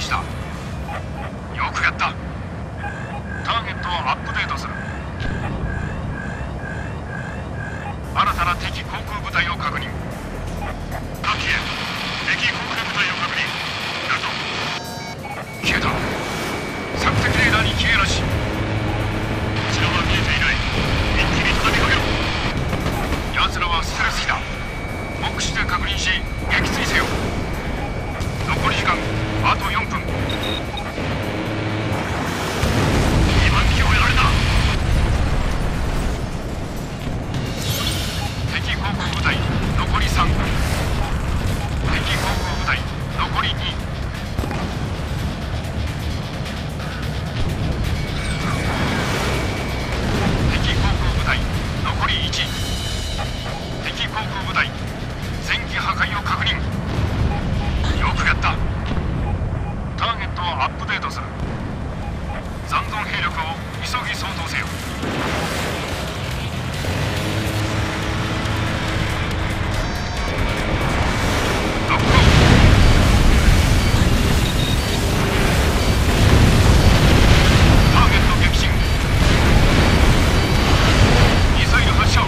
した。よくやった。ターゲットをアップデートする。新たな敵航空部隊を確認。アキエ、敵航空部隊を確認。だぞ。消えた。索敵レーダーに消えなし。こちらは見えていない。一気に畳みかけろ。奴らはステルス機だ。目視で確認し撃墜せよ。残り時間あと4分。2番機をやられた。敵航空部隊残り3。敵航空部隊残り2。敵航空部隊残り1。敵航空部隊戦機破壊を確認。よくやった。ターゲットをアップデートする。残存兵力を急ぎ相当せよ。ロックオン。ターゲット撃沈。ミサイル発射。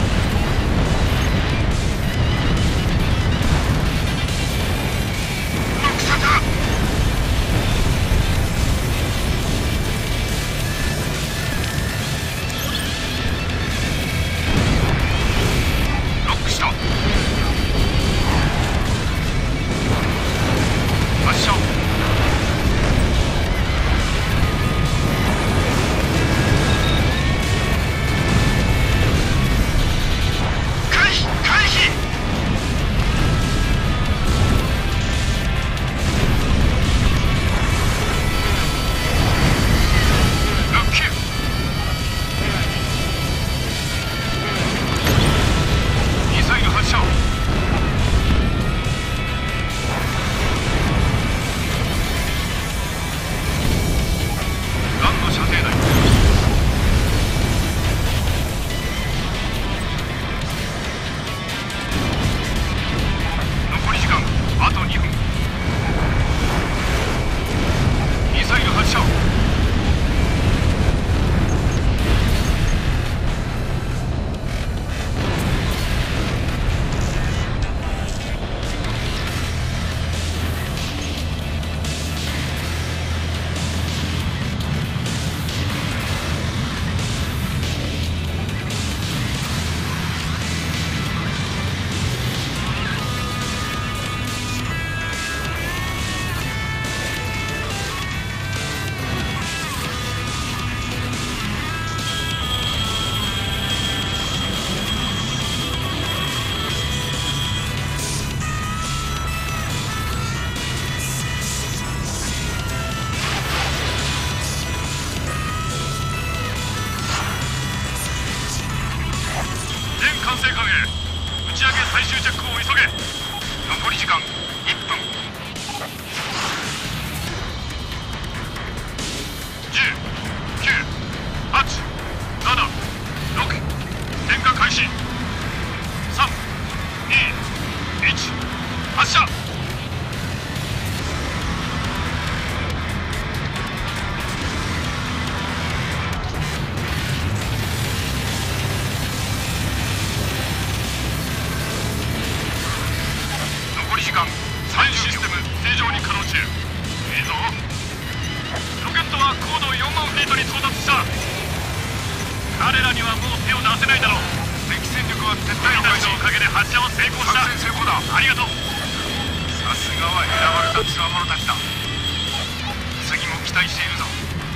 管制官へ打ち上げ最終チェックを急げ。残り時間1分。10、9、8、7、6、点火開始。3、2、1、発射。3システム正常に稼働中。いいぞ。ロケットは高度4万フィートに到達した。彼らにはもう手を出せないだろう。敵戦力は撤退たちのおかげで発射は成功した。作戦成功だ。ありがとう。さすがは選ばれた強者たちだ。次も期待しているぞ。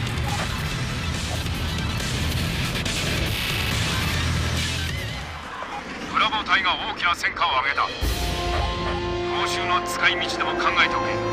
ブラボー隊が大きな戦果を上げた。報酬の使い道でも考えておけ。